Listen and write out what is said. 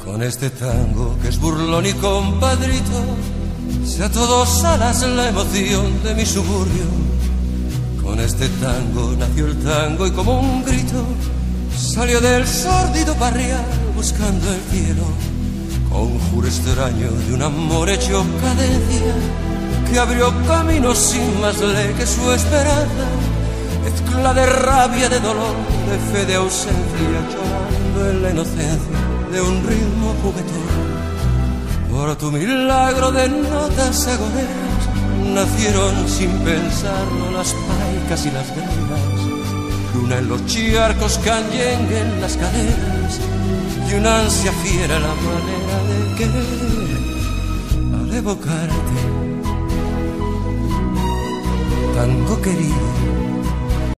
Con este tango que es burlón y compadrito, sea a todos alas la emoción de mi suburbio. Con este tango nació el tango y como un grito salió del sórdido barrial buscando el cielo. Conjuro extraño de un amor hecho cadencia que abrió camino sin más ley que su esperanza. Mezcla de rabia, de dolor, de fe, de ausencia, llorando en la inocencia de un ritmo juguetón. Por tu milagro de notas agoneras nacieron sin pensarlo las paicas y las gregas. Luna en los charcos, canyengue en las caderas y una ansia fiera la manera de querer. Al evocarte, tango querido,